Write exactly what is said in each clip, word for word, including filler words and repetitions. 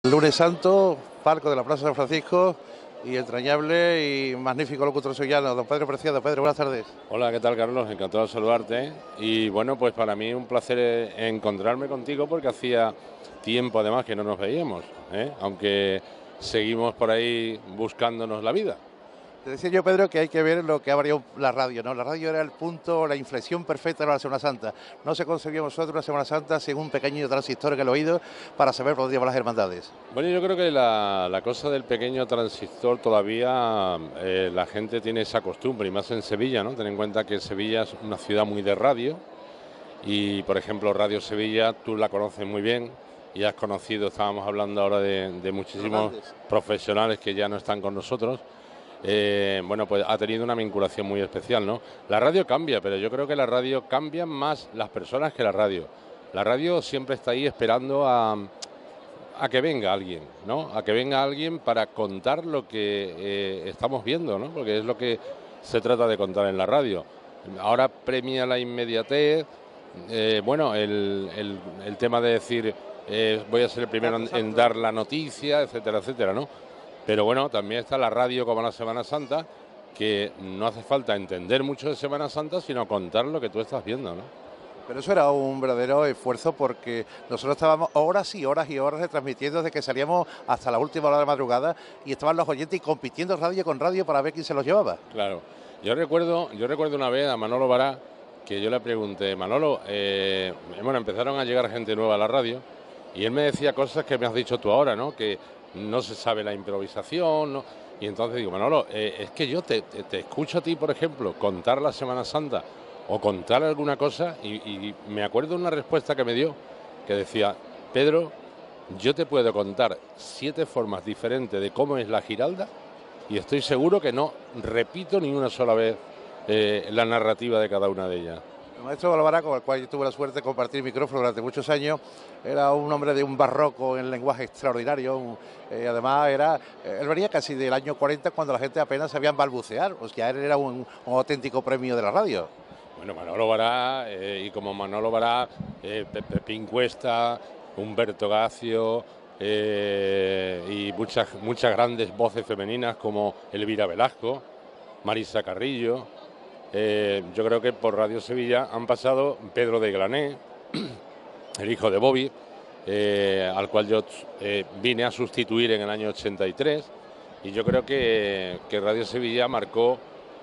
Lunes Santo, palco de la Plaza San Francisco y entrañable y magnífico locutor sevillano, don Pedro Preciado. Pedro, buenas tardes. Hola, ¿qué tal, Carlos? Encantado de saludarte. Y bueno, pues para mí un placer eh, encontrarme contigo porque hacía tiempo además que no nos veíamos, ¿eh? Aunque seguimos por ahí buscándonos la vida. Te decía yo, Pedro, que hay que ver lo que ha variado la radio, ¿no? La radio era el punto, la inflexión perfecta de la Semana Santa. No se concebía nosotros la Semana Santa sin un pequeño transistor en el oído para saber por dónde iban las hermandades. Bueno, yo creo que la, la cosa del pequeño transistor todavía eh, la gente tiene esa costumbre, y más en Sevilla, ¿no? Ten en cuenta que Sevilla es una ciudad muy de radio y, por ejemplo, Radio Sevilla, tú la conoces muy bien y has conocido, estábamos hablando ahora de, de muchísimos profesionales que ya no están con nosotros. Eh, bueno, pues ha tenido una vinculación muy especial, ¿no? La radio cambia, pero yo creo que la radio cambian más las personas que la radio. La radio siempre está ahí esperando a, a que venga alguien, ¿no? A que venga alguien para contar lo que eh, estamos viendo, ¿no? Porque es lo que se trata de contar en la radio. Ahora premia la inmediatez, eh, bueno, el, el, el tema de decir eh, voy a ser el primero en, en dar la noticia, etcétera, etcétera, ¿no? Pero bueno, también está la radio como la Semana Santa, que no hace falta entender mucho de Semana Santa, sino contar lo que tú estás viendo, ¿no? Pero eso era un verdadero esfuerzo porque nosotros estábamos horas y horas y horas retransmitiendo desde que salíamos hasta la última hora de la madrugada y estaban los oyentes compitiendo radio con radio para ver quién se los llevaba. Claro. Yo recuerdo, yo recuerdo una vez a Manolo Bará que yo le pregunté, Manolo, eh, bueno, empezaron a llegar gente nueva a la radio y él me decía cosas que me has dicho tú ahora, ¿no? Que no se sabe la improvisación, ¿no? Y entonces digo, Manolo, eh, es que yo te, te, te escucho a ti, por ejemplo, contar la Semana Santa o contar alguna cosa y, y me acuerdo una respuesta que me dio que decía, Pedro, yo te puedo contar siete formas diferentes de cómo es la Giralda y estoy seguro que no repito ni una sola vez eh, la narrativa de cada una de ellas. El maestro Balvará, con el cual yo tuve la suerte de compartir micrófono durante muchos años, era un hombre de un barroco en lenguaje extraordinario. Un, eh, además, era, eh, él venía casi del año cuarenta, cuando la gente apenas sabía balbucear. O sea, él era un, un auténtico premio de la radio. Bueno, Manolo Bará, eh, y como Manolo Bará, eh, Pepín Cuesta, Humberto Gacio, eh, y muchas, muchas grandes voces femeninas como Elvira Velasco, Marisa Carrillo. Eh, yo creo que por Radio Sevilla han pasado Pedro de Glané, el hijo de Bobby, eh, al cual yo eh, vine a sustituir en el año ochenta y tres, y yo creo que, que Radio Sevilla marcó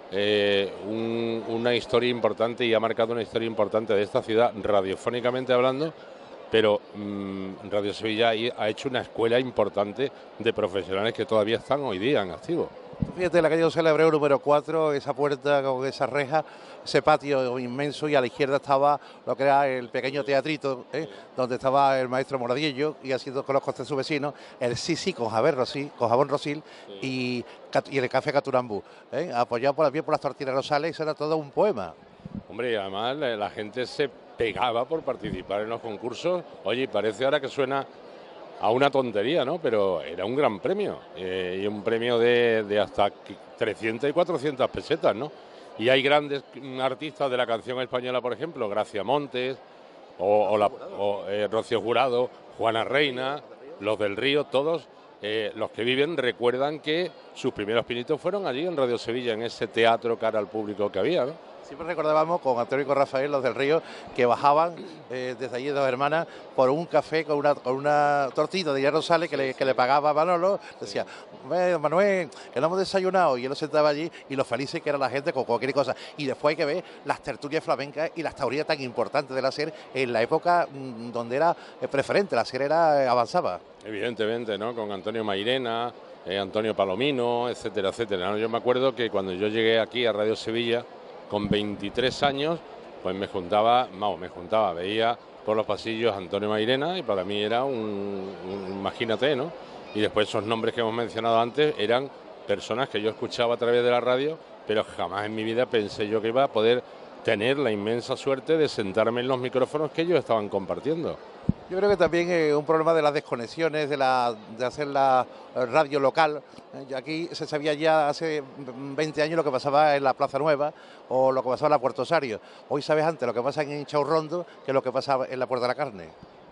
eh, un, una historia importante y ha marcado una historia importante de esta ciudad, radiofónicamente hablando, pero mmm, Radio Sevilla ha hecho una escuela importante de profesionales que todavía están hoy día en activo. Fíjate, la calle José Lebreu número cuatro, esa puerta con esa reja, ese patio inmenso, y a la izquierda estaba lo que era el pequeño teatrito, ¿eh? Donde estaba el maestro Moradillo y haciendo con los costes su vecino, el sí sí con Javier Rosil, con Jabón Rosil y, y el café Caturambú, ¿eh? Apoyado por, por las tortillas Rosales, eso era todo un poema. Hombre, y además la, la gente se pegaba por participar en los concursos. Oye, parece ahora que suena a una tontería, ¿no? Pero era un gran premio, eh, y un premio de, de hasta trescientas y cuatrocientas pesetas, ¿no? Y hay grandes artistas de la canción española, por ejemplo, Gracia Montes, o, o, la, o eh, Rocío Jurado, Juana Reina, los del Río, todos eh, los que viven recuerdan que sus primeros pinitos fueron allí en Radio Sevilla, en ese teatro cara al público que había, ¿no? Siempre recordábamos con Antonio y con Rafael, los del Río, que bajaban eh, desde allí dos hermanas por un café con una, con una tortita de hierro Rosales que, le, que le pagaba a Manolo. Decía, Manuel, que no hemos desayunado. Y él lo sentaba allí y lo felices que era la gente con cualquier cosa. Y después hay que ver las tertulias flamencas y las taurinas tan importantes de la SER en la época mmm, donde era eh, preferente, la SER era eh, avanzaba. Evidentemente, ¿no? Con Antonio Mairena, eh, Antonio Palomino, etcétera, etcétera, ¿no? Yo me acuerdo que cuando yo llegué aquí a Radio Sevilla, con veintitrés años, pues me juntaba, no, me juntaba, veía por los pasillos a Antonio Mairena y para mí era un, un, imagínate, ¿no? Y después esos nombres que hemos mencionado antes eran personas que yo escuchaba a través de la radio, pero jamás en mi vida pensé yo que iba a poder tener la inmensa suerte de sentarme en los micrófonos que ellos estaban compartiendo. Yo creo que también es eh, un problema de las desconexiones, de, la, de hacer la radio local. Eh, aquí se sabía ya hace veinte años lo que pasaba en la Plaza Nueva o lo que pasaba en la Puerto Osario. Hoy sabes antes lo que pasa en Chaurrondo que lo que pasa en la Puerta de la Carne.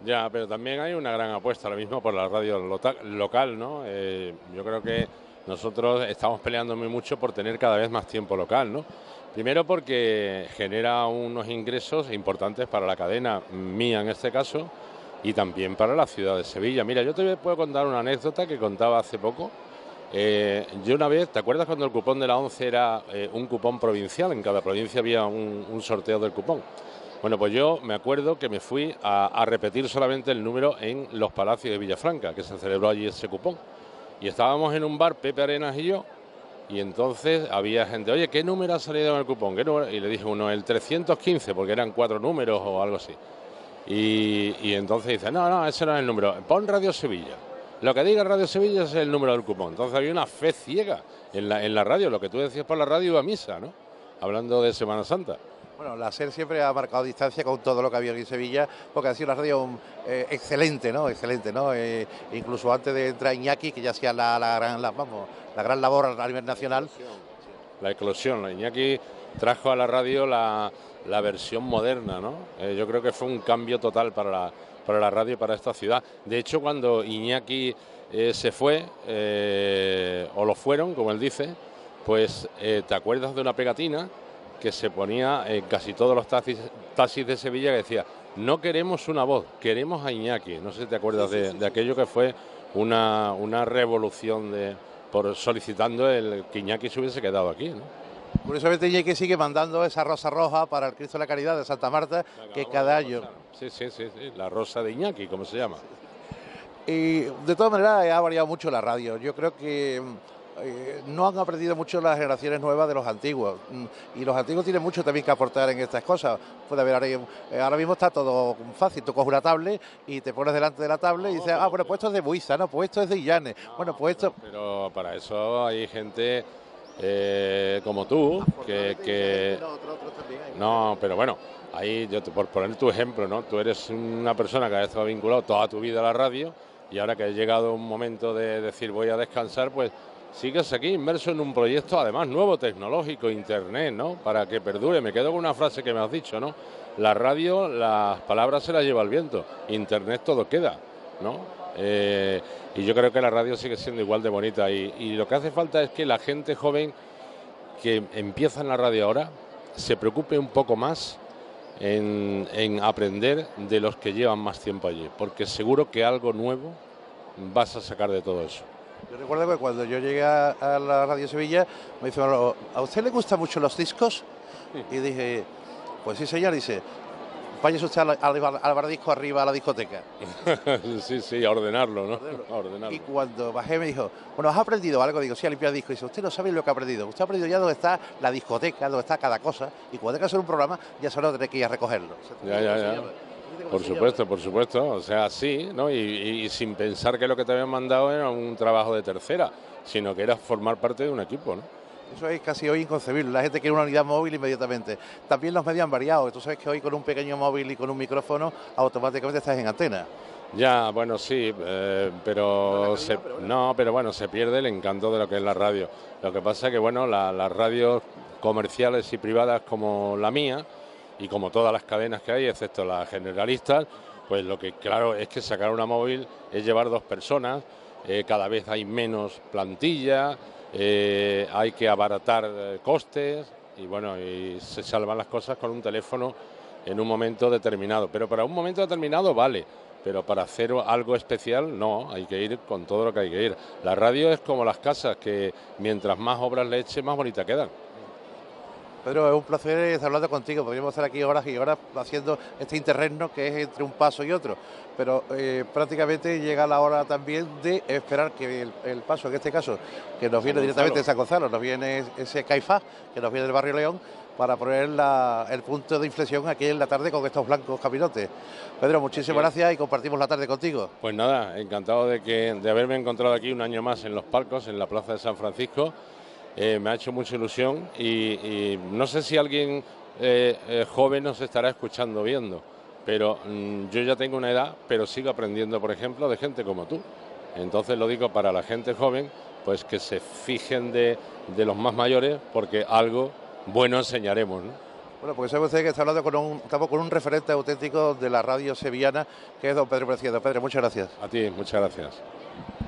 Ya, pero también hay una gran apuesta ahora mismo por la radio lota- local, ¿no? Eh, yo creo que nosotros estamos peleando muy mucho por tener cada vez más tiempo local, ¿no? Primero porque genera unos ingresos importantes para la cadena mía en este caso y también para la ciudad de Sevilla. Mira, yo te puedo contar una anécdota que contaba hace poco. Eh, yo una vez, ¿te acuerdas cuando el cupón de la ONCE era eh, un cupón provincial? En cada provincia había un, un sorteo del cupón. Bueno, pues yo me acuerdo que me fui a, a repetir solamente el número en los Palacios de Villafranca, que se celebró allí ese cupón. Y estábamos en un bar, Pepe Arenas y yo, y entonces había gente, oye, ¿qué número ha salido en el cupón? ¿Qué número? Y le dije uno, el trescientos quince, porque eran cuatro números o algo así. Y, y entonces dice, no, no, ese no es el número, pon Radio Sevilla. Lo que diga Radio Sevilla es el número del cupón. Entonces había una fe ciega en la, en la radio, lo que tú decías por la radio iba a misa, ¿no? Hablando de Semana Santa. Bueno, la SER siempre ha marcado distancia con todo lo que había aquí en Sevilla, porque ha sido una radio eh, excelente, ¿no? Excelente, ¿no? Eh, incluso antes de entrar Iñaki, que ya hacía la, la, gran, la, vamos, la gran labor a nivel nacional. La eclosión, la Iñaki trajo a la radio la, la versión moderna, ¿no? Eh, yo creo que fue un cambio total para la, para la radio y para esta ciudad. De hecho, cuando Iñaki eh, se fue, eh, o lo fueron, como él dice, pues eh, te acuerdas de una pegatina que se ponía en casi todos los taxis, taxis de Sevilla que decía, no queremos una voz, queremos a Iñaki. No sé si te acuerdas sí, sí, de, sí, de aquello que fue una, una revolución de, por solicitando el que Iñaki se hubiese quedado aquí, ¿no? Curiosamente Iñaki sigue mandando esa rosa roja para el Cristo de la Caridad de Santa Marta, que cada año... Sí, sí, sí, sí, la rosa de Iñaki, ¿cómo se llama? Y de todas maneras ha variado mucho la radio. Yo creo que... Eh, no han aprendido mucho las generaciones nuevas de los antiguos, y los antiguos tienen mucho también que aportar en estas cosas. Puede haber ahora, eh, ahora mismo está todo fácil, tú coges una tablet y te pones delante de la tablet y dices, ah, bueno, pues esto es de Buiza, no, pues esto es de Illanes, no, bueno, pues esto... Pero, pero para eso hay gente eh, como tú, que... que... No, pero bueno, ahí yo te, por poner tu ejemplo, ¿no? Tú eres una persona que ha estado vinculado toda tu vida a la radio y ahora que ha llegado un momento de decir voy a descansar, pues sigues aquí inmerso en un proyecto, además nuevo, tecnológico, internet, ¿no? Para que perdure. Me quedo con una frase que me has dicho, ¿no? La radio, las palabras se las lleva el viento. Internet todo queda, ¿no? Eh, y yo creo que la radio sigue siendo igual de bonita. Y, y lo que hace falta es que la gente joven que empieza en la radio ahora se preocupe un poco más en, en aprender de los que llevan más tiempo allí. Porque seguro que algo nuevo vas a sacar de todo eso. Yo recuerdo que cuando yo llegué a, a la Radio Sevilla, me dice, ¿a usted le gustan mucho los discos? Sí. Y dije, pues sí, señor. Dice, váyase usted al, al, al bardisco arriba a la discoteca. Sí, sí, a ordenarlo, ¿no? A ordenarlo. Y cuando bajé me dijo, bueno, ¿has aprendido algo? Digo, sí, a limpiar discos. Y dice, usted no sabe lo que ha aprendido. Usted ha aprendido ya dónde está la discoteca, dónde está cada cosa. Y cuando hay que hacer un programa, ya solo tiene que ir a recogerlo. O sea, ya, ya, ya. Por supuesto, por supuesto, o sea, sí, ¿no? Y, y, y sin pensar que lo que te habían mandado era un trabajo de tercera, sino que era formar parte de un equipo, ¿no? Eso es casi hoy inconcebible, la gente quiere una unidad móvil inmediatamente. También los medios han variado, tú sabes que hoy con un pequeño móvil y con un micrófono automáticamente estás en antena. Ya, bueno, sí, eh, pero, no, se, pero bueno. no, pero bueno, se pierde el encanto de lo que es la radio. Lo que pasa es que, bueno, la, las radios comerciales y privadas como la mía, y como todas las cadenas que hay, excepto las generalistas, pues lo que claro es que sacar una móvil es llevar dos personas, eh, cada vez hay menos plantilla, eh, hay que abaratar eh, costes y bueno, y se salvan las cosas con un teléfono en un momento determinado. Pero para un momento determinado vale, pero para hacer algo especial no, hay que ir con todo lo que hay que ir. La radio es como las casas, que mientras más obras le eche, más bonitas quedan. Pedro, es un placer estar hablando contigo. Podríamos estar aquí horas y horas haciendo este interregno que es entre un paso y otro. Pero eh, prácticamente llega la hora también de esperar que el, el paso, en este caso, que nos viene directamente de San Gonzalo, nos viene ese Caifás, que nos viene del barrio León, para poner la, el punto de inflexión aquí en la tarde con estos blancos caminotes. Pedro, muchísimas Bien. gracias y compartimos la tarde contigo. Pues nada, encantado de, que, de haberme encontrado aquí un año más en Los Palcos, en la Plaza de San Francisco. Eh, me ha hecho mucha ilusión y, y no sé si alguien eh, eh, joven nos estará escuchando, viendo, pero mmm, yo ya tengo una edad, pero sigo aprendiendo, por ejemplo, de gente como tú. Entonces lo digo para la gente joven, pues que se fijen de, de los más mayores, porque algo bueno enseñaremos, ¿no? Bueno, porque sabe usted que está hablando con un, estamos con un referente auténtico de la radio sevillana, que es don Pedro Preciado. Pedro, muchas gracias. A ti, muchas gracias.